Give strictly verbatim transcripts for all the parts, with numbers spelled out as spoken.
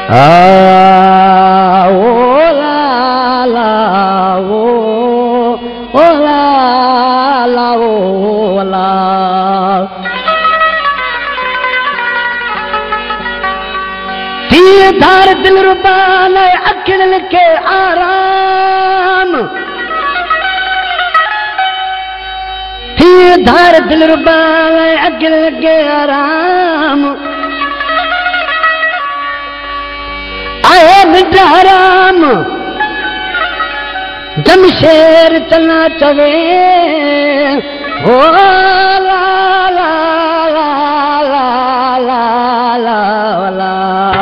Ah, oh la la, oh, oh la la, oh la. Tiye dhar dil ruban akil ke aram. Tiye dhar dil ruban akil ke aram. आए मिठाराम जमशेर चना चवे हो ला ला ला ला ला ला ला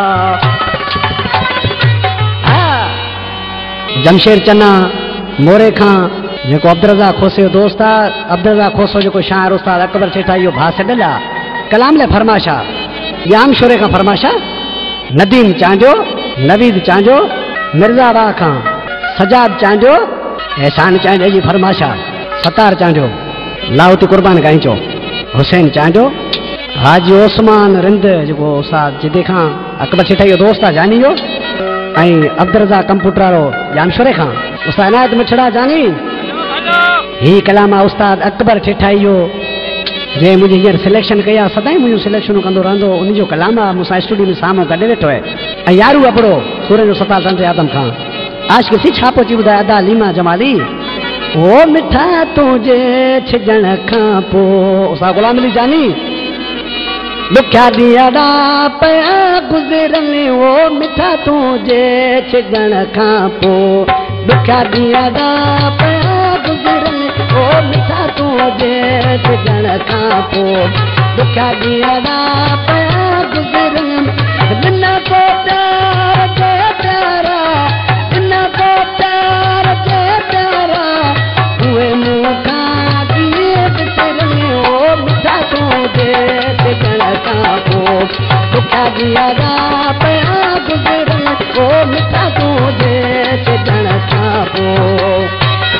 जमशेर चना मोरे खां जेको अब्दुर्रज़ाक खोसे जो दोस्त आहे अब्दुर्रज़ाक खोसो जेको शाइर उस्ताद अकबर सेठा इहो भाउ सॾल आहे कलाम लाइ फरमाशा याम शोरे खां फरमाशा नदीम चांजो नवीद चांजो मिर्ज़ा बा खां सजाद चांजो एहसान चांजे जी फरमाशा सतार चांजो लाउत कुर्बान गाइंचो हुसैन चांजो हाजी ओस्मान रिंद जेको उस्ताद जिदे खां अकबर सेठा जो दोस्त आहे जानी जो ऐं अब्दुर्रज़ाक कंप्यूटर वारो जामशोरे खां उस्ताद इनायत मिठड़ा जानी ही कलाम आहे उस्ताद अकबर ठेठाई जो जे मुझे हींअर सिलेक्शन कई आहे सदाईं मुंहिंजूं सिलेक्शनूं कंदो रहंदो उन जो कलाम आहे मूंसां स्टूडियो में साम्हूं गॾु वेठो आहे ऐं यारू अबड़ो सूर्य जो सतार तंत्र आदम खां आशिक थी छा पोइ ॿुधाए अदा लीमा जमाली ओ मिठा तुंहिंजे छिजण खां पोइ उस्ताद गुलाम अली जानी ॾुखिया ॾींहं ॾा पिया गुज़रनि ओ मिठा तुंहिंजे छिजण खां पोइ ॾुखिया ॾींहं ॾा पिया गुज़रनि ओ मिठा तुंहिंजे छिजण खां पोइ ॾुखिया ॾींहं ॾा पिया गुज़रनि बिना को प्यार जे प्यारा बिना को प्यार जे प्यारा उहे मूंखां कीअं विसरनि ओ मिठा तुंहिंजे छिजण खां पोइ ॾुखिया ॾींहं ॾा पिया गुज़रनि ओ मिठा तुंहिंजे छिजण खां पोइ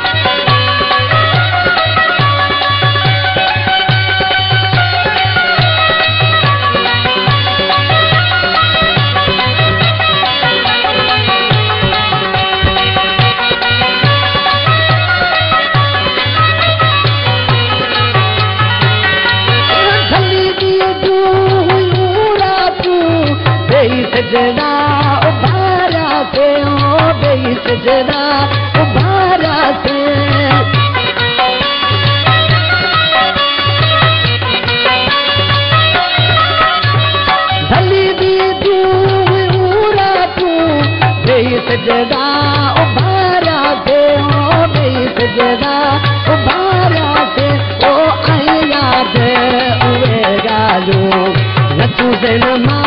सजना उभारा से ओ बेई सजना उभारा से ढली दी दूरा तू बेई सजना उभारा से ओ बेई सजना उभारा से ओ आई याद उहे ॻाल्हियूं नचूं से न मां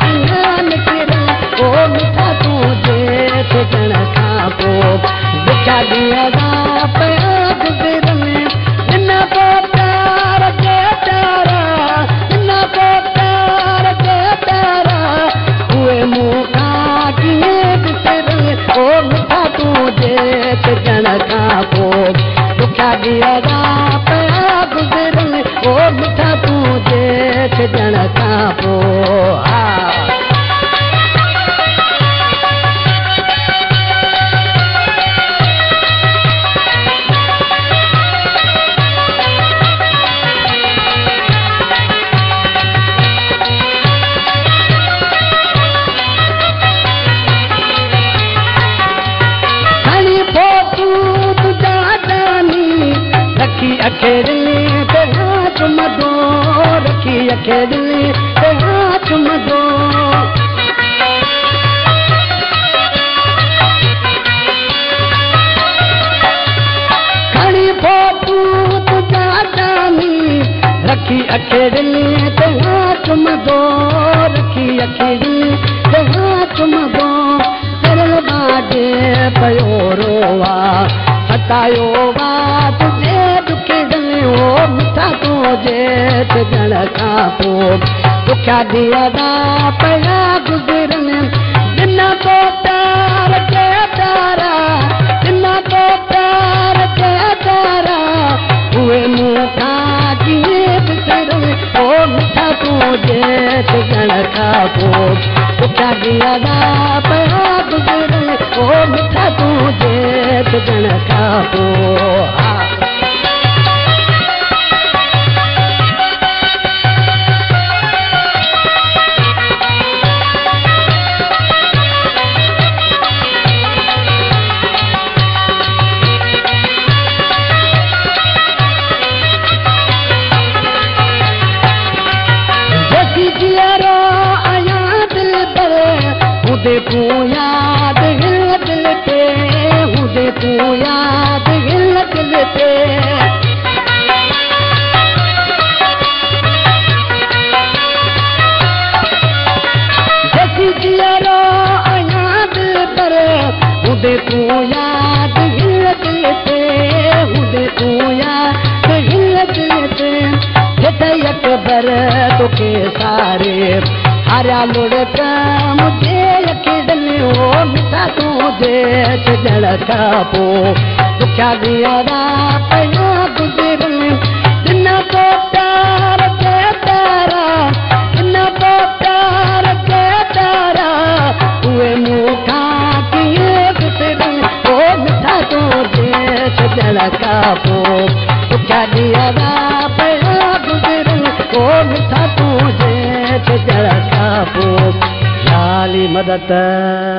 ओ मिठा तुंहिंजे छिजण खां पोइ ॾुखिया ॾींहं ॾा पिया गुज़रनि बिना को प्यार जे प्यारा बिना को प्यार जे प्यारा उहे मूंखां कीअं विसरनि ओ मिठा तुंहिंजे छिजण खां पोइ ॾुखिया ॾींहं ॾा पिया गुज़रनि ओ मिठा तुंहिंजे छिजण खां पोइ हा अखेडली ते हाथ मदो रखी अखेडली ते हाथ मदो खड़ी फोटू तुझा जानी रखी अखेडली ते हाथ मदो रखी अखेडली ते हाथ मदो सरल बाजे पयो रोवा सतायो वा तुझे ओ मिठा तुंहिंजे छिजण खां पोइ ॾुखिया ॾींहं ॾा पिया गुज़रनि बिना को प्यार जे प्यारा बिना को प्यार जे प्यारा उहे मूंखां कीअं विसरनि ओ मिठा तुंहिंजे छिजण खां पोइ दुखिया ॾींहं ॾा पिया गुज़रनि ओ मिठा तुंहिंजे छॾण खां पोइ हुदे तूं यादि हिल दिल ते हुदे तूं यादि हिल दिल ते जसी जीअरो आहियां दिल पर हुदे तूं यादि हिल दिल ते हुदे तूं यादि हिल दिल ते हिते अकबर तोखे सारे हारिया लुड़क मुझे अखिड़नि ओ मिठा तुंहिंजे छॾण खां पोइ दुखिया ॾींहं ॾा पिया गुज़रनि दिन तो प्यार के तारा दिन तो प्यार के तारा उहे मूंखां कीअं गुज़रनि ओ मिठा तुंहिंजे छॾण खां पोइ दुखिया ॾींहं ॾा पिया गुज़रनि ओ मिठा तुंहिंजे छॾण खां पोइ याली मदद